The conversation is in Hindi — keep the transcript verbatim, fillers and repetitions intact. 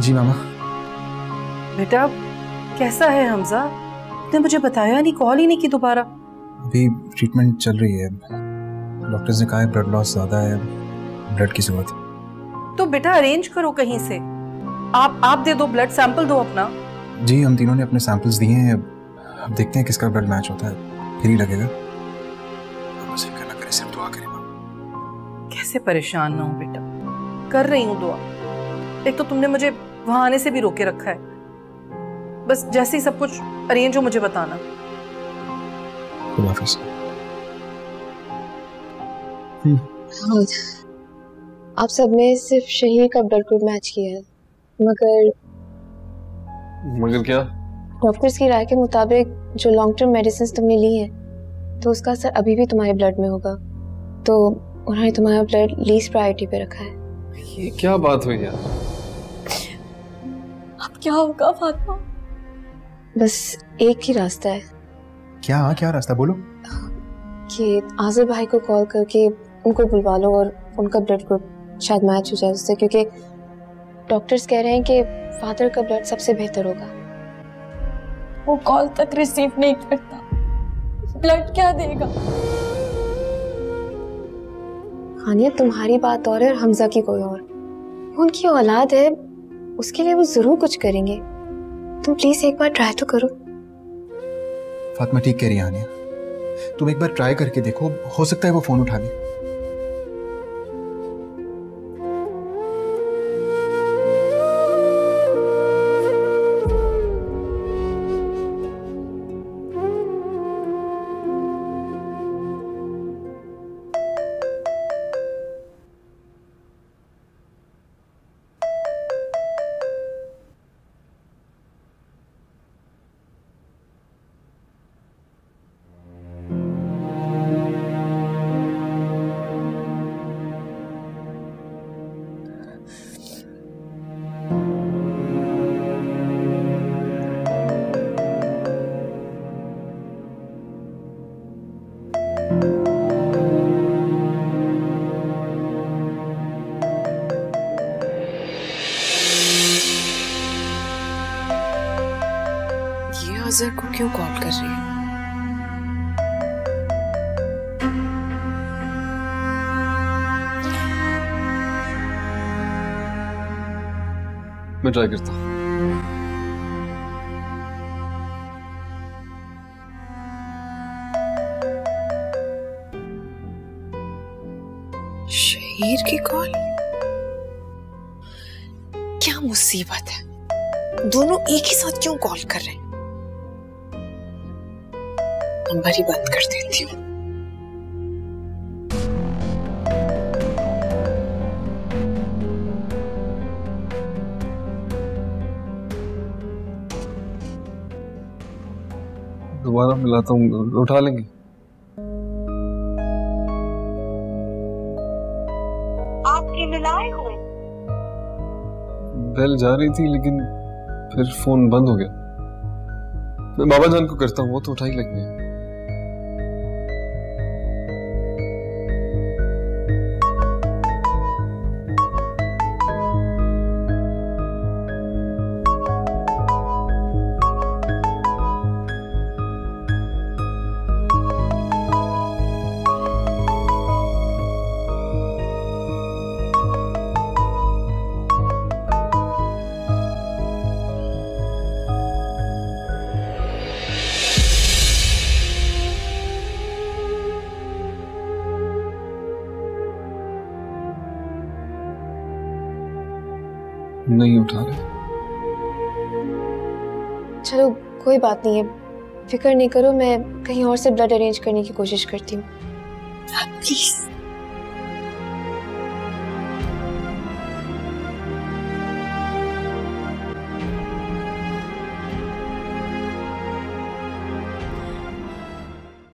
जी मामा। बेटा कैसा है हमजा? तुमने मुझे बताया नहीं, कॉल ही नहीं की दोबारा। अभी ट्रीटमेंट चल रही है, डॉक्टर्स ने कहा है ब्लड लॉस ज्यादा है, ब्लड की जरूरत है। तो बेटा अरेंज करो कहीं से, आप आप दे दो, ब्लड सैंपल दो अपना। जी हम तीनों ने अपने सैंपल्स दिए हैं, अब देखते हैं किसका ब्लड मैच होता है, फिर ही लगेगा। बस फिक्र ना करें, सिर्फ दुआ करें। कैसे परेशान ना हो बेटा, कर रही हूँ दुआ। एक तो तुमने मुझे वहां आने से भी रोके रखा है, बस जैसे ही सब कुछ अरेंज हो मुझे बताना। खुदा हाफिज़। आप सबने सिर्फ शहीर का ब्लड ग्रुप मैच किया है, मगर मगर क्या? डॉक्टर्स की राय के मुताबिक जो लॉन्ग टर्म मेडिसिन तुमने ली है तो उसका असर अभी भी तुम्हारे ब्लड में होगा, तो उन्होंने तुम्हारा ब्लड लीस्ट प्रायोरिटी पे रखा है। ये क्या बात हुई यार? अब क्या होगा फातिमा? बस एक ही रास्ता है। क्या क्या रास्ता बोलो? कि आज़िर भाई को कॉल करके उनको बुलवा लो और उनका ब्लड ग्रुप शायद मैच हो जाए उससे, क्योंकि डॉक्टर्स कह रहे हैं कि फादर का ब्लड सबसे बेहतर होगा। वो कॉल तक रिसीव नहीं करता, ब्लड क्या देगा? हानिया तुम्हारी बात और है और हमजा की कोई और। उनकी औलाद है, उसके लिए वो जरूर कुछ करेंगे। तुम प्लीज एक बार ट्राई तो करो। फातिमा ठीक कह रही है हानिया, तुम एक बार ट्राई करके देखो, हो सकता है वो फोन उठा ले। अज़र को क्यों कॉल कर रही है? मैं ट्राई करता हूँ। शहीर की कॉल? क्या मुसीबत है, दोनों एक ही साथ क्यों कॉल कर रहे हैं? नंबर ही बंद कर देती हूँ। दोबारा मिलाता हूँ, उठा लेंगे। आपके मिलाए हुए बेल जा रही थी लेकिन फिर फोन बंद हो गया। मैं बाबा जान को करता हूँ, वो तो उठा ही लेंगे। नहीं उठा रहे। चलो कोई बात नहीं है, फिक्र नहीं करो, मैं कहीं और से ब्लड अरेंज करने की कोशिश करती हूँ। प्लीज।